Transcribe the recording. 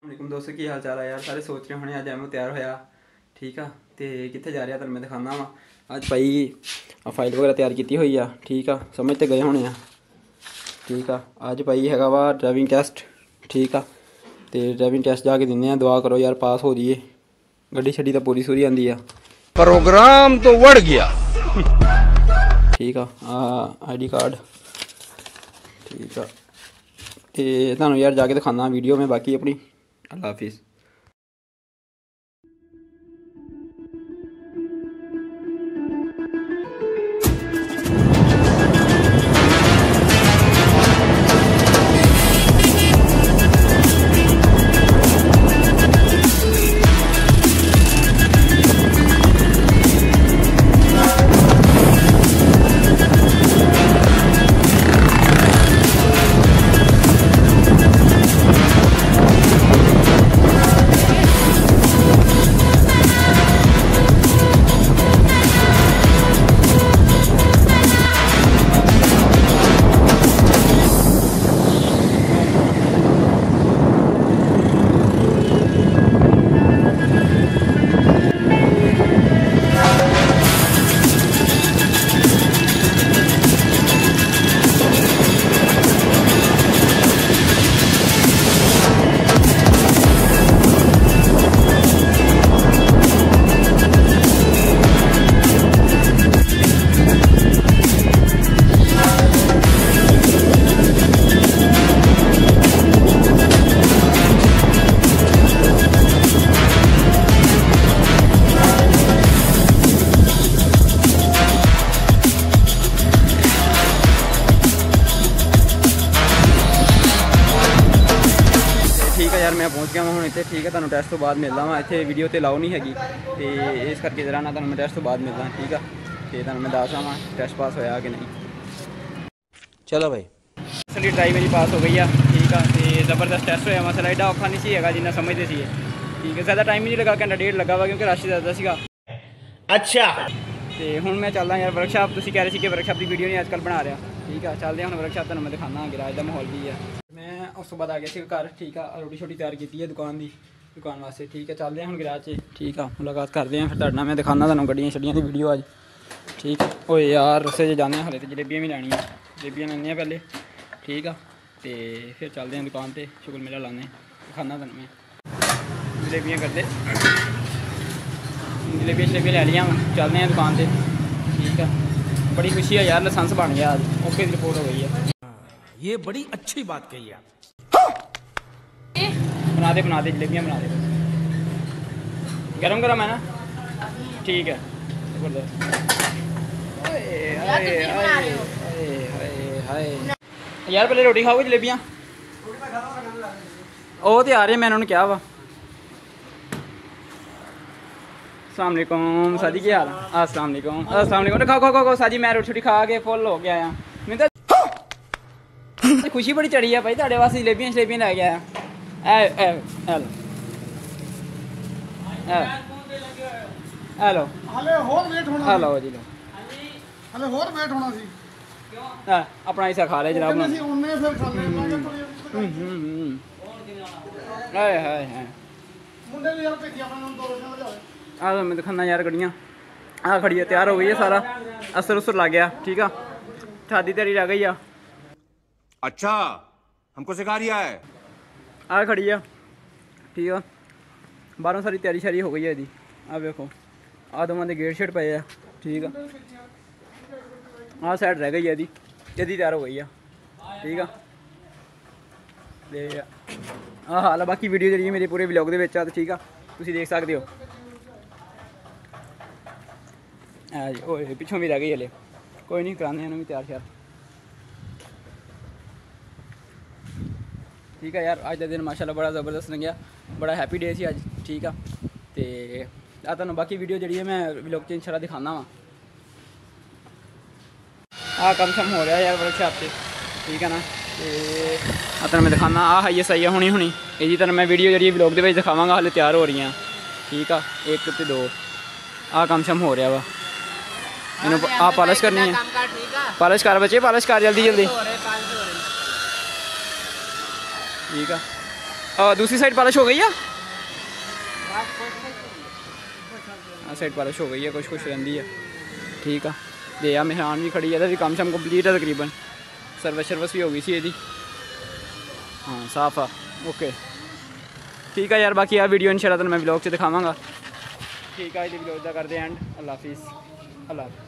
वालेकुम दोस्तों, की हाल चाल है यार। सारे सोच रहे होने अज एम तैयार होया, ठीक है। तो कितने जा रहा तुम मैं दिखाना वा। अज भाई फाइल वगैरह तैयार की हुई है, ठीक है। समझ तो गए होने, ठीक है। अज भाई है वा ड्राइविंग टेस्ट, ठीक है। तो ड्राइविंग टेस्ट जाके दिने, दुआ करो यार पास हो जाइए। गड्डी छड्डी तो पूरी सूरी आती है, प्रोग्राम तो बढ़ गया। ठीक है। ID कार्ड, ठीक है। तो तुहानू यार जाके दिखाना वीडियो में। बाकी अपनी अल्लाह हाफिज़। ठीक है यार, मैं पहुँच गया हूँ इतने, ठीक है। तुहानू टेस्ट तो बाद मिलता वा। इतने वीडियो तो लाओ नहीं हैगी, तो इस करके जरा ना तुहानू मैं टेस्ट तो बाद मिलता, ठीक है। तो तुहानू मैं दस आवा टेस्ट पास होया कि नहीं। चलो भाई, असली ट्राई मेरी पास हो गई है, ठीक है। तो जबरदस्त टेस्ट होया। मसला एडा औखा नहीं है जिन्ना समझते सी, ठीक है। ज़्यादा टाइम ही नहीं लगा, घंटा डेढ़ लगा वा, क्योंकि रश ज़्यादा सीगा। अच्छा तो हुण मैं चलदा यार वर्कशॉप। तुसीं कह रहे थे कि वर्कशॉप की वीडियो नहीं आजकल बना रहा, ठीक है। चलते हैं हुण वर्कशॉप, तुहानू मैं दिखाना गैराज का माहौल भी है। मैं उस तो बाद आ गया सी घर, ठीक है। रोटी छोटी तैयार की है दुकान वास्ते, ठीक है। चलते हैं हुण गैराज से, ठीक है। मुलाकात करते हैं, फिर तुहाडे नाल मैं दिखाना तुहानू गड्डियां छड्डियां दी वीडियो अज, ठीक है। ओए यार रस्ते च जाने हले तो जलेबियां भी लैनियां, जलेबियां लैनियां पहले, ठीक है। तो फिर चलते हैं दुकान पर, शुगर मेला लाने, दिखाना तुहानू मैं जलेबियां करते। जलेबियां लै लियां, चलते हैं दुकान से, ठीक है। बड़ी खुशी है यार, लाइसेंस बन गया आज, ओके की रिपोर्ट हो गई है। ये बड़ी अच्छी बात कही आप। बना दे जलेबियाँ बना दे, गरम गरम है ना, ठीक है। यार पहले रोटी खाओगे जलेबियाँ? वो तो आ रहे, मैं उन्होंने क्या वा। अस्सलाम वालेकुम साजी, की हाल? अस्सलाम वालेकुम। खाओ साजी, मैं रोटी खा के फुल हो गया। मैं तो खुशी बड़ी चढ़ी है भाई, तेरे वास्ते जलेबियां लै गया। हेलो हेलो जी, लो अपना हिस्सा खा ले जनाब। मैं दिखाना यार गड्डियाँ आ खड़ी है, तैयार हो गई है, सारा असर उसर लग गया, ठीक है। शादी तैयारी रह गई है। अच्छा, हमको सिखा रिया है। आ खड़ी है, ठीक है। बाहरों सारी तैयारी शारी हो गई है जी। आ देखो, आ दोवां दे गेट शेट पे है, ठीक है। आ साइड रह गई है जी, जल्दी तैयार हो गई है, ठीक है। आ हाल है। बाकी वीडियो जी मेरे पूरे व्लॉग दे विच आ, ठीक है, तुसीं देख सकते हो। जी ओए पिछों भी रह गई हले, कोई नहीं, कराने इन्होंने भी तैयार श्यार, ठीक है यार। अज का दिन माशाल्लाह बड़ा ज़बरदस्त लंघिया, बड़ा हैप्पी डे सी अज, ठीक है। तो तुहानू बाकी वीडियो जी है मैं व्लॉग च इंशाल्लाह दिखाना वा। आ कम शम हो रहा यार वर्कशॉप से, ठीक है ना। तो तुहानू मैं दिखाना आ है सही है हुणी ये तुहानू मैं वीडियो जी व्लॉग दे दिखावांगा। हाले तैयार हो रही हैं, ठीक है। 1 ते 2 आ कम शम हो रहा वा। इन्हों आ पॉलिश करनी है, पॉलिश कर बच्चे, पॉलिश कर जल्दी जल्दी, ठीक है। दूसरी साइड पॉलिश हो गई है? साइड पॉलिश हो गई है, कुछ कुछ रही है। ठीक है, दे आ मेहरान भी खड़ी है, काम शाम कंप्लीट है तकरीबन। सर्विस सर्विस भी हो गई सी यदी। हाँ साफ आ, ओके ठीक है यार। बाकी यार वीडियो इंशाल्लाह मैं व्लॉग से दिखावांगा। ठीक है, ये व्लॉग का करते एंड। अल्लाह हाफिज़। अल्लाह।